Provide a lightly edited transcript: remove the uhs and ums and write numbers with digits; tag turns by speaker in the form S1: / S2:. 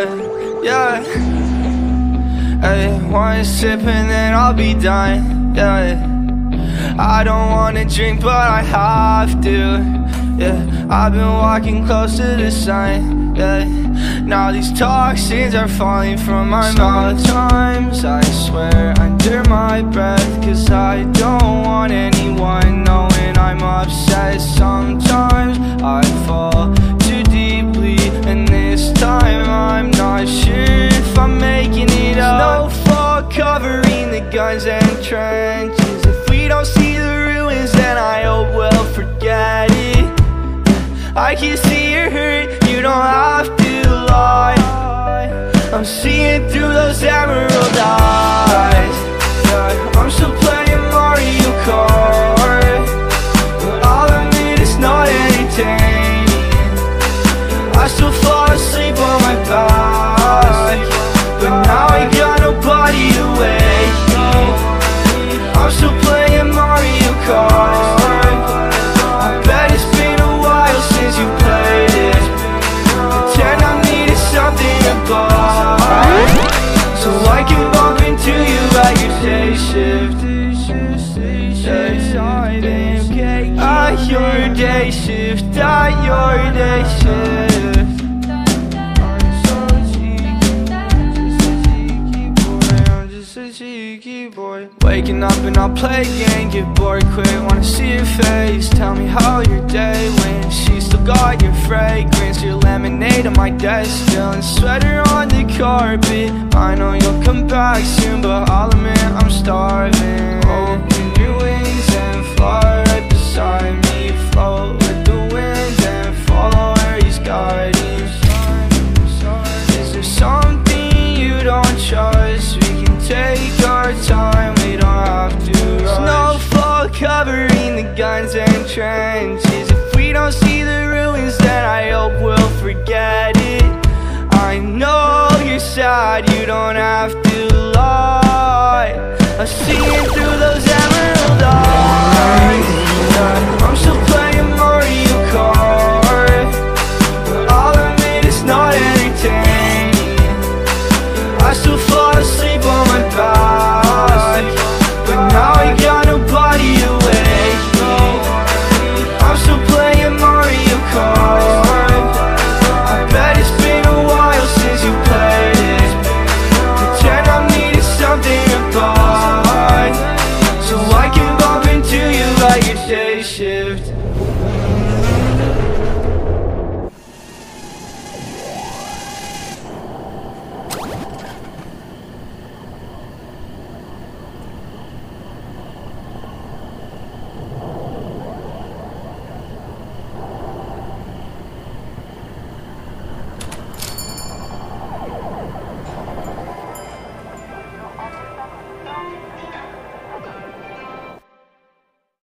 S1: yeah. Hey, one sip and then I'll be done, yeah. I don't wanna drink but I have to, yeah. I've been walking close to the sun, yeah. Now these toxins are falling from my mouth. Sometimes I swear under my breath, cause I don't want anyone knowing I'm upset. Sometimes I fall too deeply, and this time I'm not sure if I'm making it up. Snowfall covering the guns and trenches. If we don't see the ruins, then I hope we'll forget it. I can see you're hurt, you don't have to lie. I'm seeing through those emerald eyes, yeah. I'm still playing Mario Kart, but I'll admit it's not entertaining. I still fall asleep on my back, but now I got nobody to wake me. I'm still playing Mario Kart. I bet it's been a while since you played it. Pretend I needed something to buy, so I can bump into you at your day shift. At your day shift, at your day shift. I'm just a cheeky boy. Waking up and I'll play a game, get bored quick, wanna see your face. Tell me how your day went. She still got your fragrance, your lemonade on my desk still, and sweater on the carpet. I know you'll come back soon, but I'll admit I'm starving. Open your wings and fly right beside me. Float with the wind and follow where he's guiding. Is there something you don't trust? We can take our time, we don't have to rush. Snowfall covering the guns and trenches. If we don't see the ruins, then I hope we'll forget it. I know you're sad, you don't have to lie. I'm seeing through those emerald eyes, yeah. I'm still playing Mario Kart, but I'll admit it's not entertaining. I still fall asleep on my back, but now I got nobody to wake me. I'm still playing Mario Kart. I bet it's been a while since you played it. Pretend I needed something to buy, so I can bump into you at your day shift.